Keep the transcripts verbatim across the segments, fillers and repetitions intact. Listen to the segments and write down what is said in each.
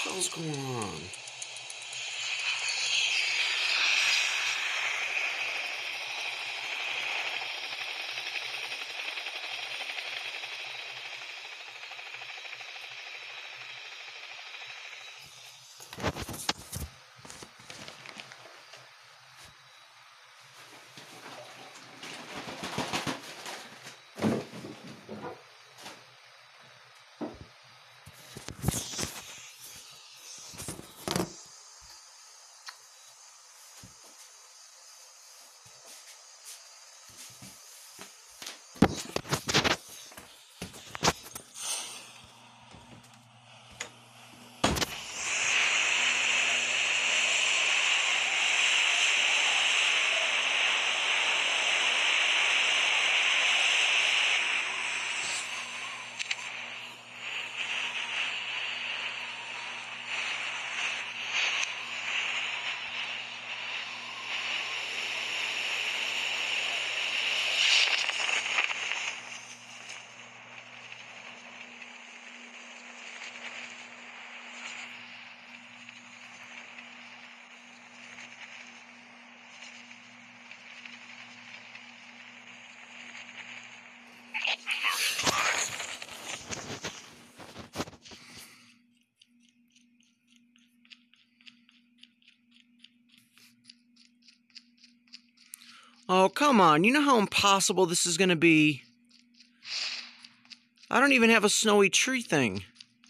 hell's going on? Oh, come on. You know how impossible this is going to be? I don't even have a snowy tree thing.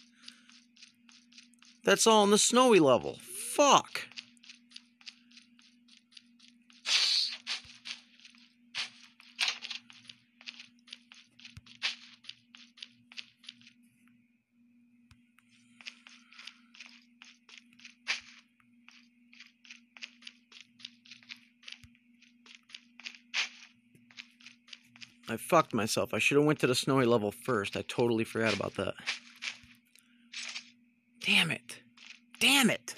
That's all in the snowy level. Fuck. I fucked myself. I should have went to the snowy level first. I totally forgot about that. Damn it. Damn it.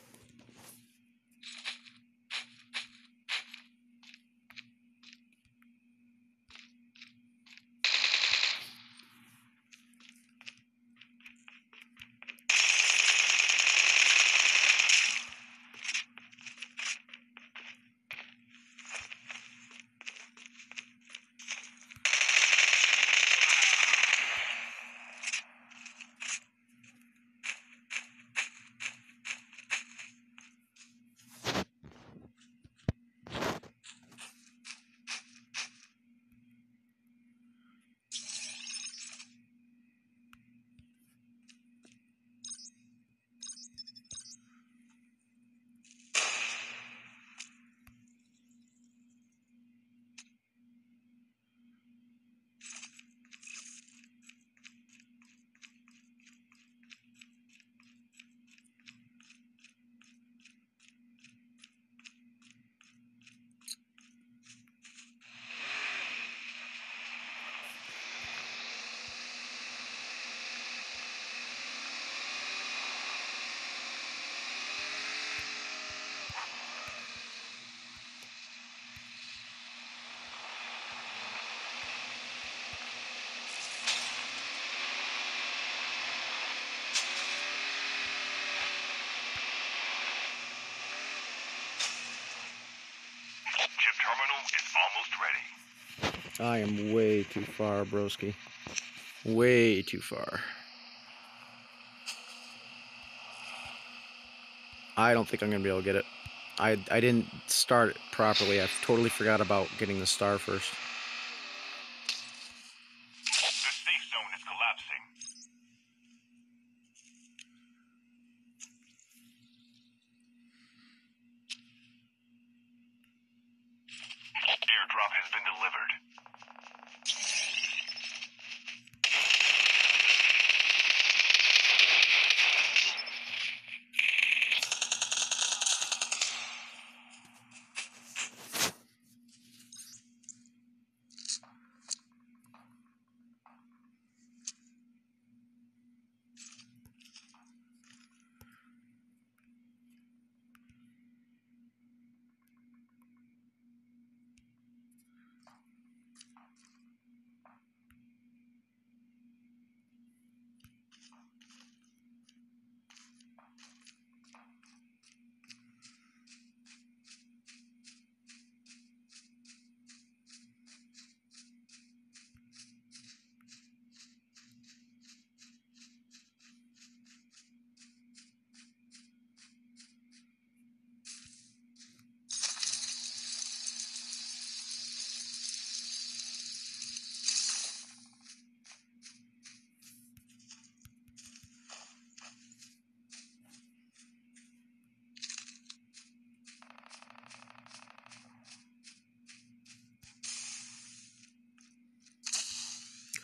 I am way too far, broski. Way too far. I don't think I'm going to be able to get it. I, I didn't start it properly. I totally forgot about getting the star first. The safe zone is collapsing. Airdrop has been delivered.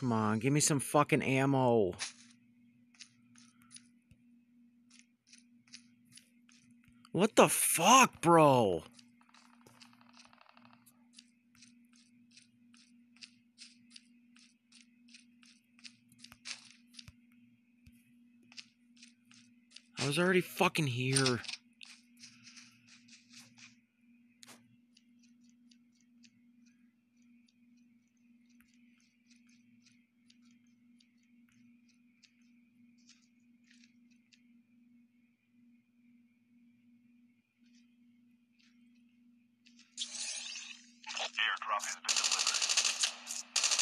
Come on, give me some fucking ammo. What the fuck, bro? I was already fucking here. Airdrop has been delivered.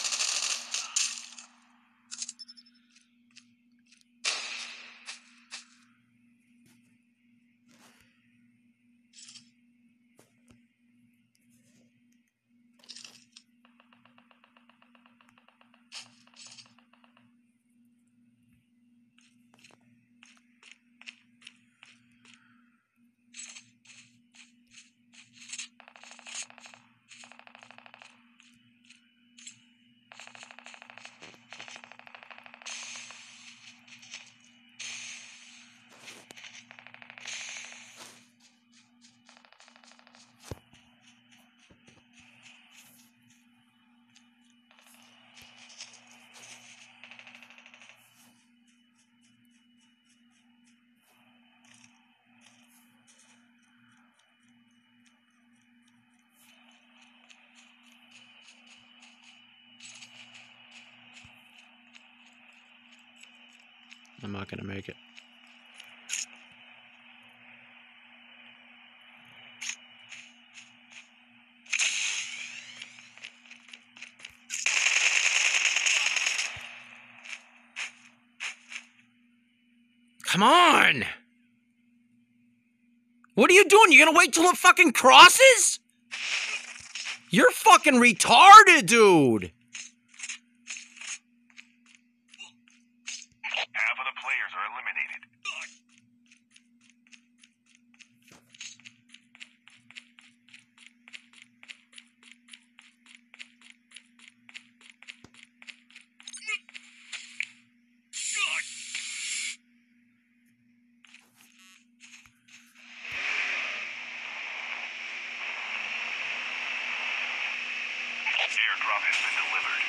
I'm not gonna make it. Come on! What are you doing? You gonna wait till it fucking crosses? You're fucking retarded, dude! Half of the players are eliminated. Airdrop has been delivered.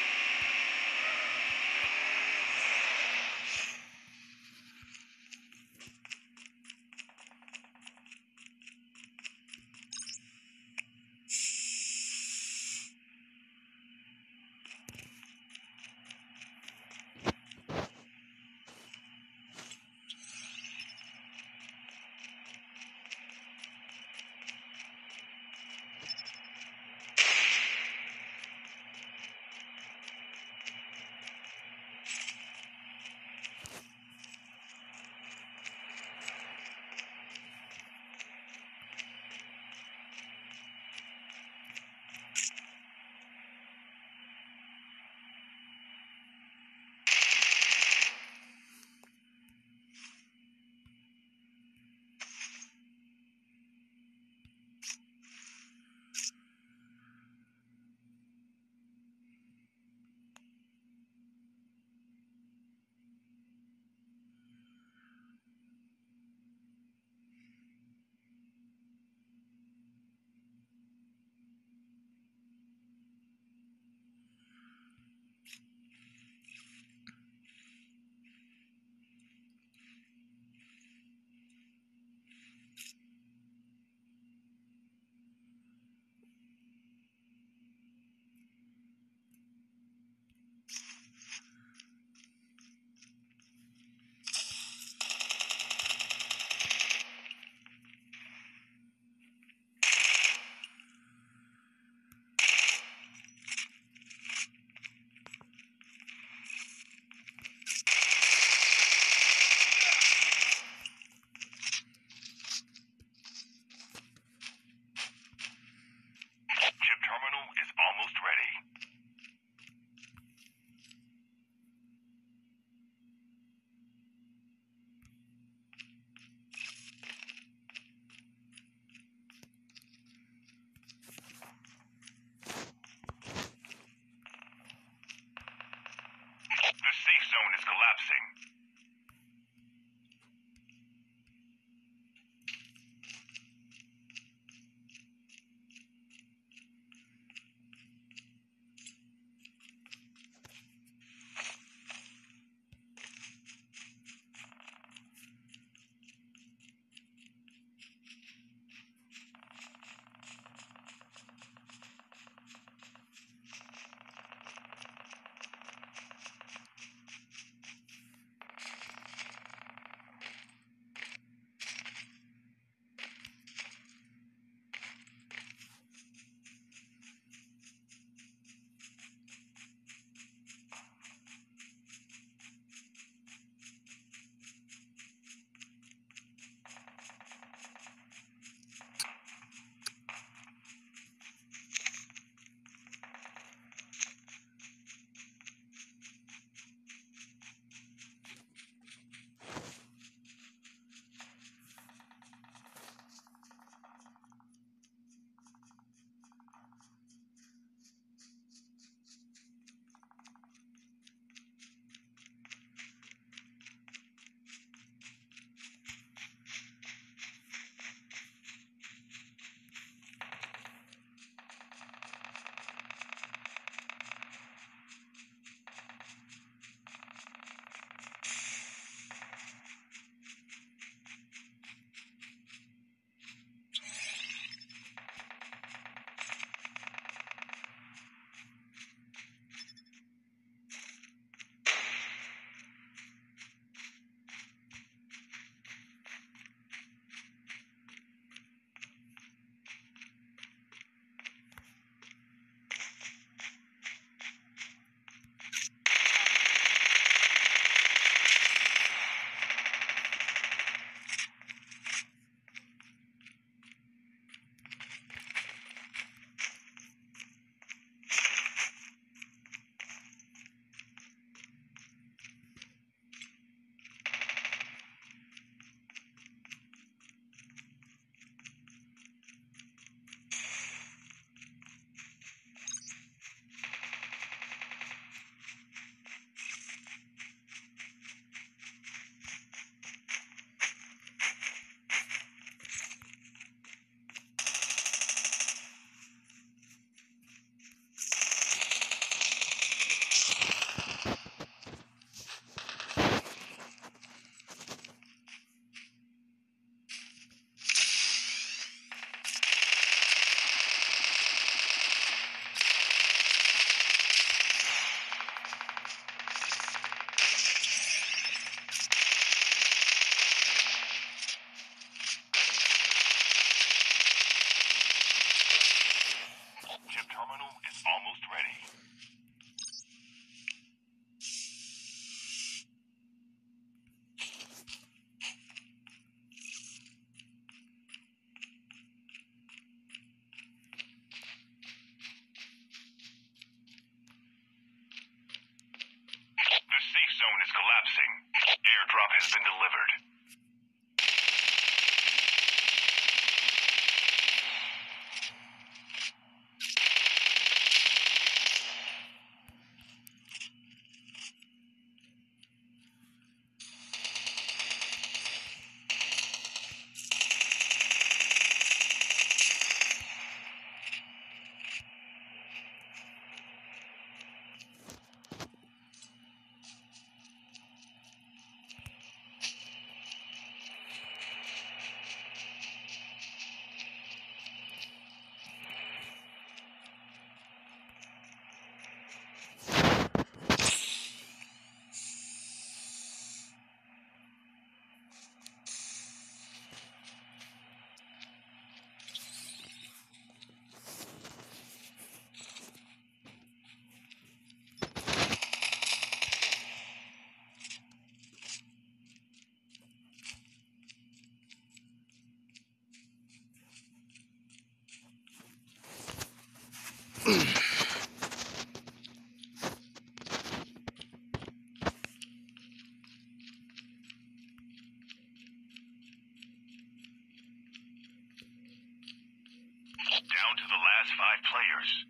Down to the last five players.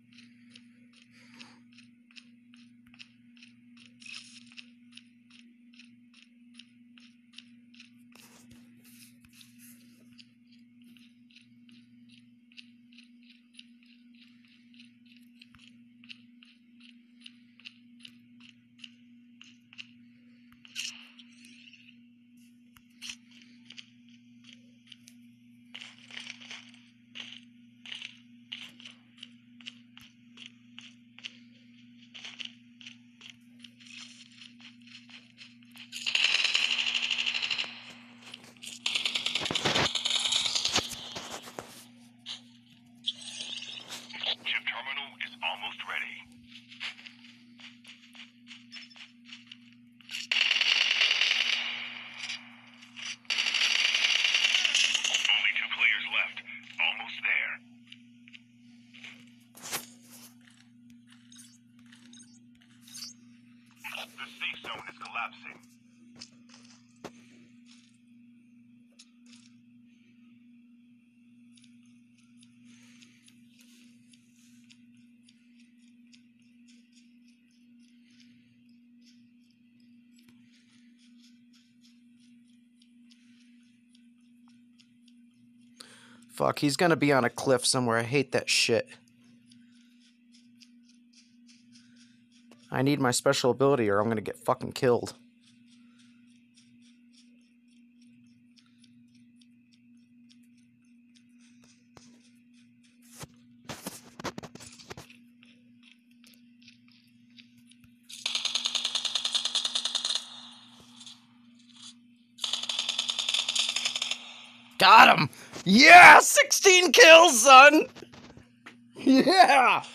Chip terminal is almost ready. Only two players left. Almost there. The safe zone is collapsing. Fuck, he's gonna be on a cliff somewhere. I hate that shit. I need my special ability or I'm gonna get fucking killed. Got him! Yeah! sixteen kills, son! Yeah!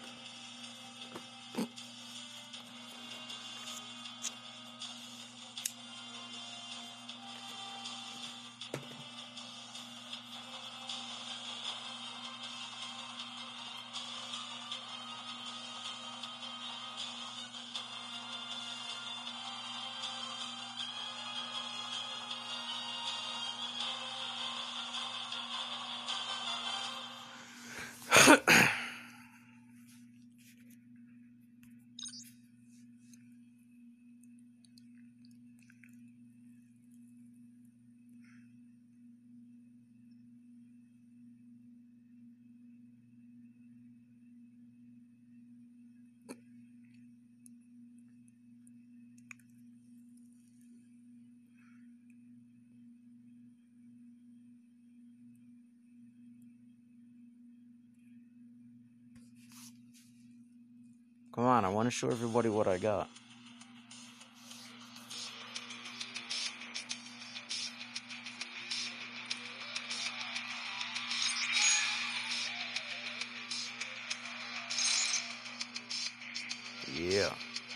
Come on, I want to show everybody what I got. Yeah.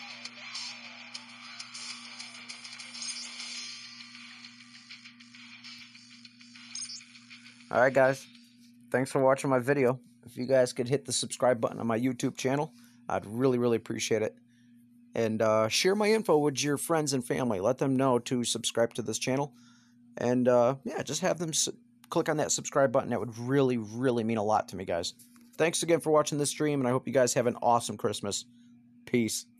Alright guys, thanks for watching my video. If you guys could hit the subscribe button on my YouTube channel, I'd really, really appreciate it. And uh, share my info with your friends and family. Let them know to subscribe to this channel. And uh, yeah, just have them click on that subscribe button. That would really, really mean a lot to me, guys. Thanks again for watching this stream, and I hope you guys have an awesome Christmas. Peace.